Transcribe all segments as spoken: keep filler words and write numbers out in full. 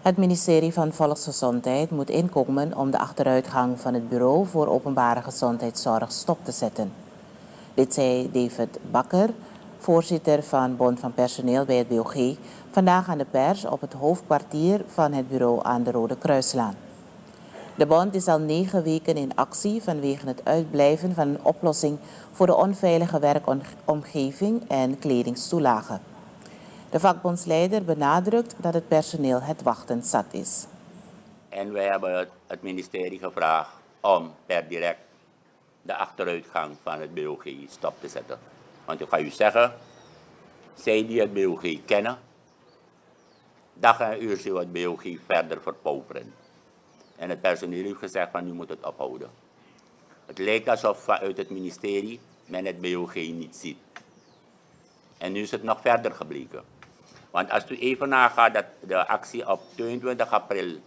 Het ministerie van Volksgezondheid moet inkomen om de achteruitgang van het Bureau voor Openbare Gezondheidszorg stop te zetten. Dit zei David Bakker, voorzitter van Bond van Personeel bij het B O G, vandaag aan de pers op het hoofdkwartier van het bureau aan de Rode Kruislaan. De bond is al negen weken in actie vanwege het uitblijven van een oplossing voor de onveilige werkomgeving en kledingstoelagen. De vakbondsleider benadrukt dat het personeel het wachten zat is. En wij hebben het ministerie gevraagd om per direct de achteruitgang van het B O G stop te zetten. Want ik ga u zeggen, zij die het B O G kennen, dag en uur zien we het B O G verder verpauperen. En het personeel heeft gezegd van nu moet het ophouden. Het lijkt alsof vanuit het ministerie men het B O G niet ziet. En nu is het nog verder gebleken. Want als u even nagaat dat de actie op tweeëntwintig april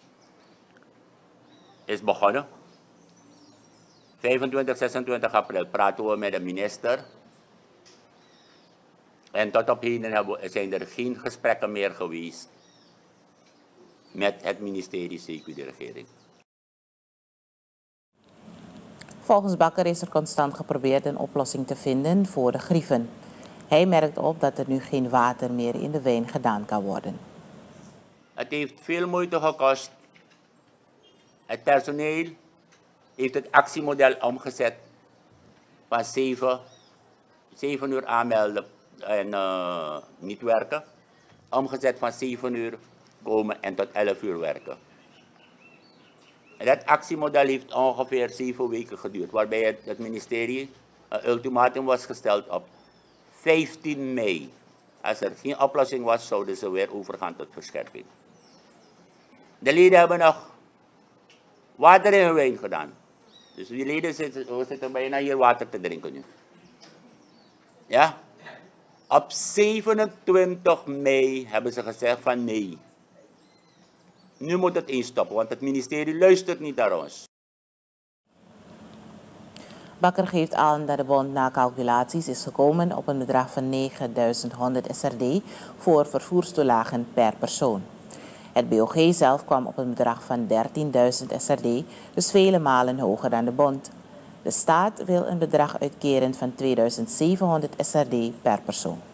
is begonnen. vijfentwintig, zesentwintig april praten we met de minister. En tot op heden zijn er geen gesprekken meer geweest met het ministerie, zeker de regering. Volgens Bakker is er constant geprobeerd een oplossing te vinden voor de grieven. Hij merkt op dat er nu geen water meer in de wijn gedaan kan worden. Het heeft veel moeite gekost. Het personeel heeft het actiemodel omgezet van zeven uur aanmelden en uh, niet werken. Omgezet van zeven uur komen en tot elf uur werken. En dat actiemodel heeft ongeveer zeven weken geduurd, waarbij het, het ministerie een ultimatum was gesteld op vijftien mei. Als er geen oplossing was, zouden ze weer overgaan tot verscherping. De leden hebben nog water in hun wijn gedaan. Dus die leden zitten, we zitten bijna hier water te drinken nu. Ja? Op zevenentwintig mei hebben ze gezegd van nee. Nu moet het instoppen, want het ministerie luistert niet naar ons. Bakker geeft aan dat de bond na calculaties is gekomen op een bedrag van negenduizend honderd S R D voor vervoerstoelagen per persoon. Het B O G zelf kwam op een bedrag van dertienduizend S R D, dus vele malen hoger dan de bond. De staat wil een bedrag uitkeren van tweeduizend zevenhonderd S R D per persoon.